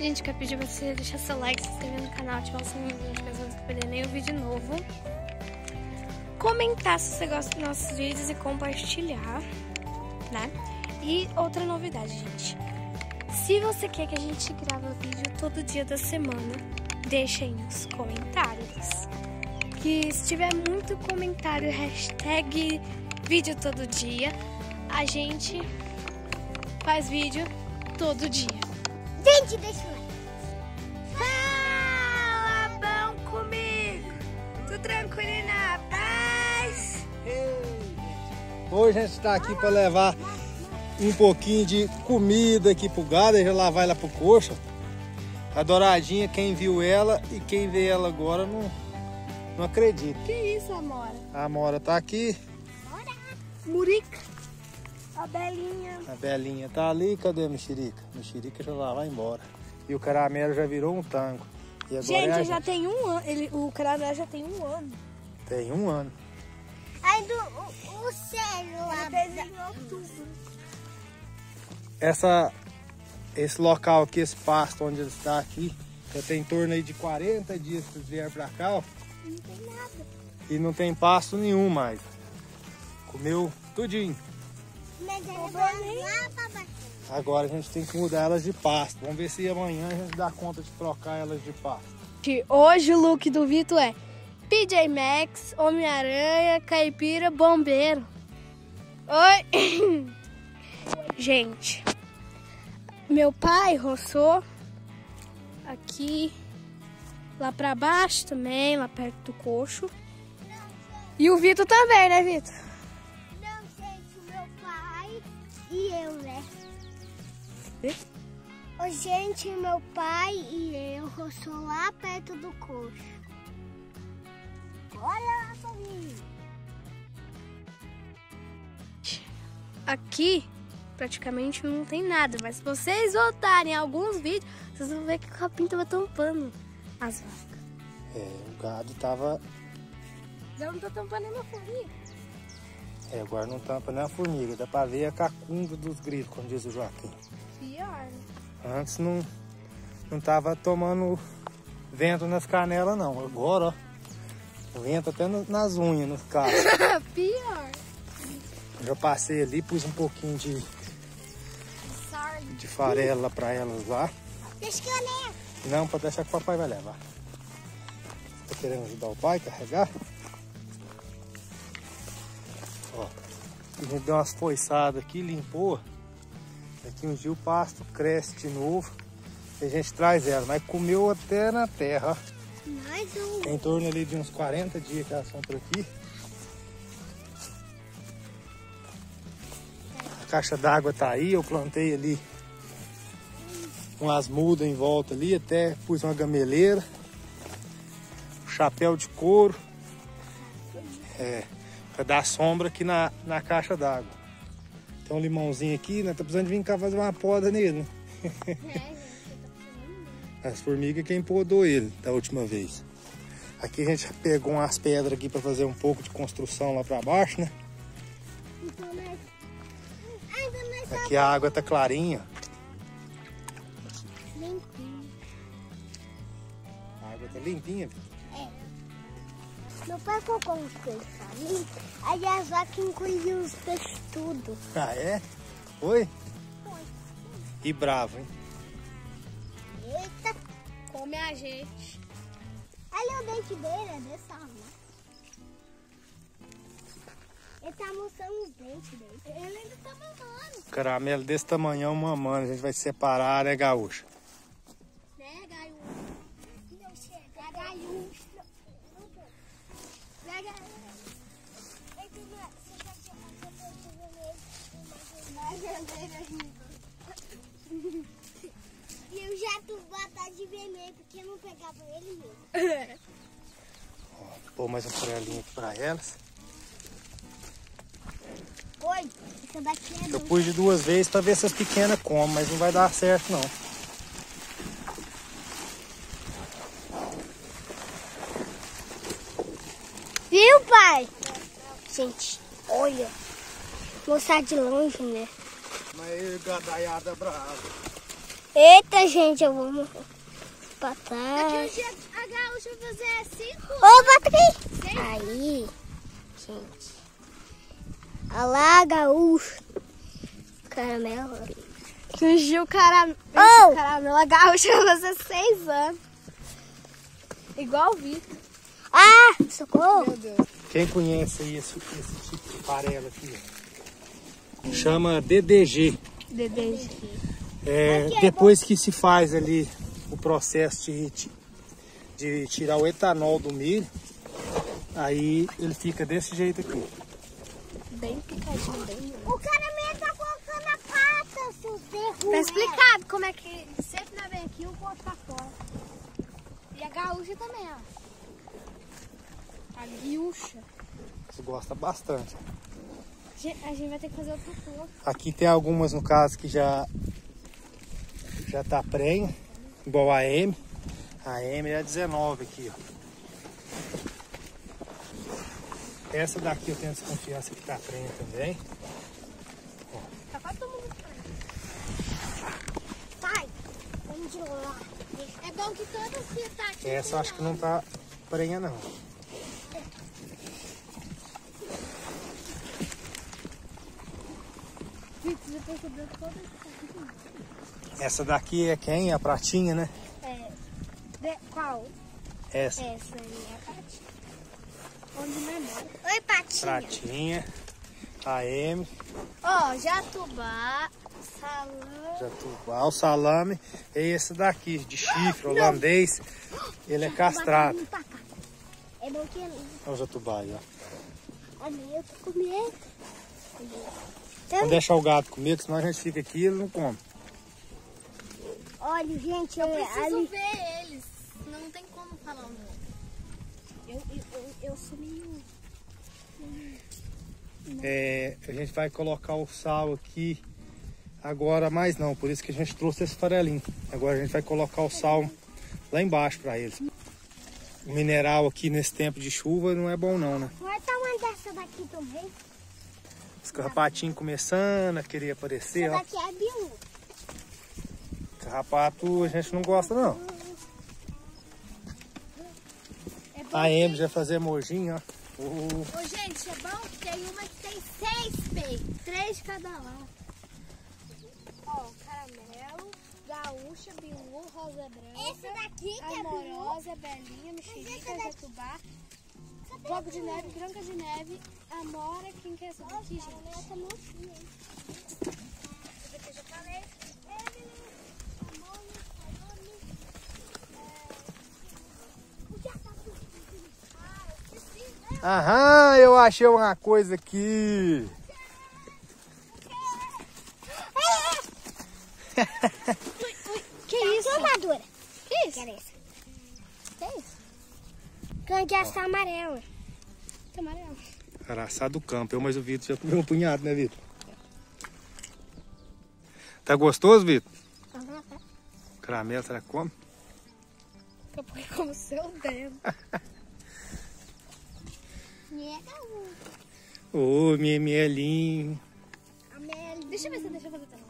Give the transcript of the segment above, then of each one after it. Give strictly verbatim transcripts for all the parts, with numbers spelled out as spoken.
gente quer pedir pra você deixar seu like, se inscrever no canal, ativar o sininho de notificações para não perder nenhum vídeo novo. Comentar se você gosta dos nossos vídeos e compartilhar, né? E outra novidade, gente. Se você quer que a gente grave vídeo todo dia da semana, deixa aí nos comentários. Que se tiver muito comentário, hashtag vídeo todo dia, a gente faz vídeo todo dia. Gente, deixa eu ver. Fala, bom comigo? Tudo tranquilo e na paz? Hoje a gente está aqui para levar um pouquinho de comida aqui pro gado, já lá vai lá pro coxo. A Douradinha, quem viu ela e quem vê ela agora não, não acredita. Que isso, Amora? A Amora tá aqui. Murica. A Belinha. A Belinha tá ali. Cadê a Mexerica? A Mexerica já lá vai embora. E o caramelo já virou um tango. E agora gente, é a já gente. tem um ano. Ele, o caramelo já tem um ano. Tem um ano. Aí do o, o céu lá. Em outubro. Essa, esse local aqui, esse pasto onde ele está aqui, já tem em torno aí de quarenta dias que eles vieram pra cá, ó. Não tem nada. E não tem pasto nenhum mais. Comeu tudinho. Mas ela vai lá pra baixo. Agora a gente tem que mudar elas de pasto. Vamos ver se amanhã a gente dá conta de trocar elas de pasto. Hoje o look do Vitor é P J Max, Homem-Aranha, Caipira, Bombeiro. Oi! Gente, meu pai roçou aqui, lá pra baixo também, lá perto do coxo. E o Vitor também, né, Vitor? Não, gente, o meu pai e eu, né? Ô, gente, meu pai e eu roçou lá perto do coxo. Olha lá, família. Aqui praticamente não tem nada, mas se vocês voltarem alguns vídeos, vocês vão ver que o capim tava tampando as vacas. É, o gado tava... Já não tô tampando nem uma formiga. É, agora não tampa nem a formiga. Dá pra ver a cacunda dos grilos, como diz o Joaquim. Pior, né? Antes não, não tava tomando vento nas canelas, não. Agora, ó, vento até no, nas unhas, nos carros. Pior. Já passei ali, pus um pouquinho de, de farela pra elas lá. Deixa que eu levo. Não, pra deixar que o papai vai levar. Tá querendo ajudar o pai a carregar? Ó, a gente deu umas foiçadas aqui, limpou. Daqui uns dias o pasto cresce de novo. E a gente traz ela, mas comeu até na terra, ó. Mais um. Tem em torno ali de uns quarenta dias que elas são por aqui. A caixa d'água tá aí, eu plantei ali umas mudas em volta ali, até pus uma gameleira, chapéu de couro, é, para dar sombra aqui na, na caixa d'água. Tem um limãozinho aqui, né? Tá precisando de vir cá fazer uma poda nele, né? As formigas quem podou ele da última vez. Aqui a gente pegou umas pedras aqui para fazer um pouco de construção lá para baixo, né? Aqui a água tá clarinha. Limpinho. A água tá limpinha, Vitor. É. Meu pai colocou uns peixes ali, aí as vacas encolhiam os peixes tudo. Ah, é? Foi? Foi. E bravo, hein? Eita. Come a gente. Ali o dente dele é desse tamanho. Ele tá mostrando os dentes dele. Ele ainda tá mamando. Caramelo desse tamanhão mamando. A gente vai separar, né, gaúcha? Né, gaúcho? Não chega. É gaúcho. Né, gaúcho? E eu já tô botar de vermelho, porque eu não pegava ele mesmo. Ó, pôr mais um farelinho aqui pra elas. Oi, essa daqui é Eu doce. pus de duas vezes pra ver se as pequenas comem, mas não vai dar certo, não. Viu, pai? Gente, olha. Vou mostrar de longe, né? Mas gadaiada brava. Eita, gente, eu vou pra trás. Daqui um dia a gaúcha vai fazer cinco. Ô, Patrícia! Aí, gente. Olha lá, gaúcho. Caramelo. Fingiu o caramelo. Oh! Caramelo, a gaúcha vai fazer seis anos. Igual o Vitor. Ah, socorro. Meu Deus. Quem conhece aí esse, esse tipo de farelo aqui, ó, chama D D G. Dedê. É, depois que se faz ali o processo de, de tirar o etanol do milho, aí ele fica desse jeito aqui. Bem picadinho, bem. O caramelo tá colocando a pata, seu ferro. Tá explicado como é que sempre não vem aqui, o corpo tá fora. E a gaúcha também, ó. A guiúcha. Você gosta bastante. A gente vai ter que fazer outro corpo. Aqui tem algumas, no caso, que já já tá prenha, igual a M. A M é a dezenove aqui, ó. Essa daqui eu tenho desconfiança que tá prenha também. Tá quase todo mundo pronto. Pai, vamos de lá. É bom que todas que tá aqui. Essa eu acho que não tá prenha, não. Vitor, já percebeu que todas que tá aqui. Essa daqui é quem? A pratinha, né? É. De, qual? Essa. Essa aí é a Patinha. Onde memória. Oi, Patinha. Pratinha. A M. Ó, jatubá, salame. Jatubá, o salame. E esse daqui, de chifre, holandês. Ele é castrado. É bom que Olha o jatubá aí, ó. a minha eu tô comendo. Vamos deixar o gado comer, que senão a gente fica aqui e ele não come. Olha, gente, Eu é, preciso ali... ver eles, senão não tem como falar o nome. Eu, eu, eu, eu sou meio... É, a gente vai colocar o sal aqui agora, mais não, por isso que a gente trouxe esse farelinho. Agora a gente vai colocar o sal lá embaixo para eles. O mineral aqui nesse tempo de chuva não é bom não, né? Vai dar uma dessa daqui também. Os carrapatinhos começando a querer aparecer, Essa ó. daqui é bilu. Carrapato a gente não gosta não. É bom A Emily que- vai fazer mojinho, ó. Uh, Ô, gente, é bom que tem uma que tem seis peitos, três de cada lado. Ó, caramelo, gaúcha, bilu, rosa branca. Esse daqui que é bilu. amorosa, belinha, mexerica, essa daqui- jatubá, bloco de neve, branca de neve, amora, quem que é essa daqui, gente? Essa mocinha, hein? Essa daqui eu já falei. Aham, eu achei uma coisa aqui. Que isso? Tá madura. Que isso? Quero essa. Que isso? Candiaça amarela. Tá amarelo. Araçá do campo, eu, mas o Vitor já comeu um punhado, né, Vitor? Tá gostoso, Vitor? Caramelo, será que come? Eu põe como seu dedo. Ô, oh, minha mielinho. Deixa eu ver se deixa eu fazer também.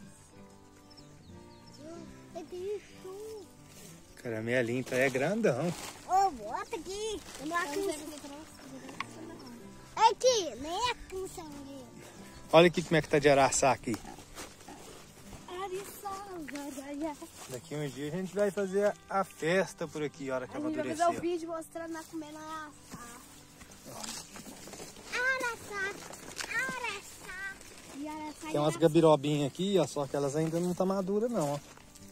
Caramelinho tá é grandão. Ô, bota aqui. Eu não Eu não sei alcanço. fazer pra você. Aqui, nem alcança ali. Olha aqui como é que tá de araçá aqui. Daqui um dia a gente vai fazer a, a festa por aqui, a hora que A gente vai amadurecer. fazer o vídeo mostrando nós comendo a Araçá. Araçá. E araçá Tem umas gabirobinhas aqui, ó, só que elas ainda não tá maduras não, ó.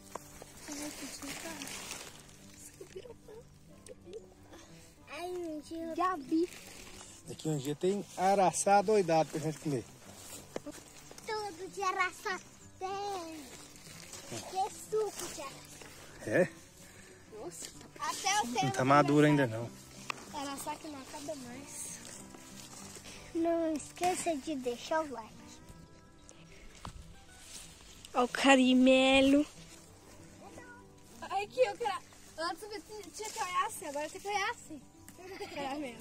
Ai, mentira. Gabi. Daqui um dia tem araçá doidado pra gente comer. Tudo de araçá tem. Que suco de araçá. É? Nossa. Até o Não tempo. tá madura ainda não. Araçá que não acaba mais. Não esqueça de deixar o like. Ó o carimelo. Aqui, eu quero... Antes eu tinha que olhar assim, agora tem que olhar assim. Caramelo.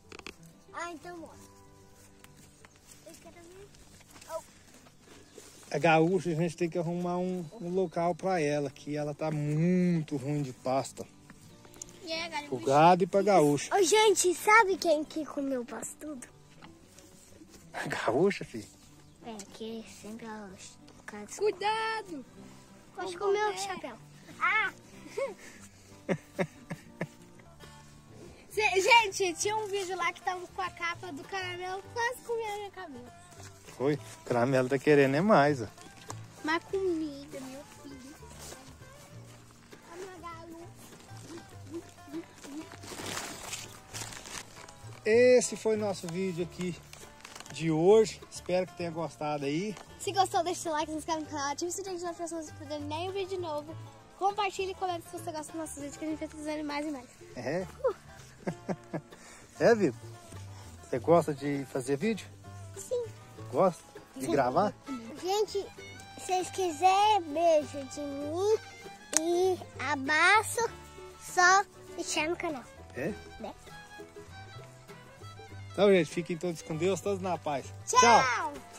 Ah, então bora. Eu quero ver. A gaúcha, a gente tem que arrumar um, um local pra ela, que ela tá muito ruim de pasta. E aí, galinha? O gado e pra gaúcha. Ô, gente, sabe quem que comeu o pasto tudo? A gaúcha, filho? É, que sempre ela... Cuidado! Pode comer o chapéu. Ah! Gente, tinha um vídeo lá que tava com a capa do caramelo quase comendo a minha cabeça. Foi? O caramelo tá querendo é mais, ó. Mas comida, meu filho. Esse foi nosso vídeo aqui de hoje. Espero que tenha gostado aí. Se gostou, deixa seu like, se inscreve no canal, ative o sininho de notificações para não perder nenhum vídeo novo. Compartilhe e comente se você gosta dos nossos vídeos, que a gente vai trazendo mais e mais. É? É, Vitor? Você gosta de fazer vídeo? Sim. Gosta de gravar? Gente, se vocês quiserem beijo de mim e abraço, só deixar no canal. É? Né? Então, gente, fiquem todos com Deus, todos na paz. Tchau.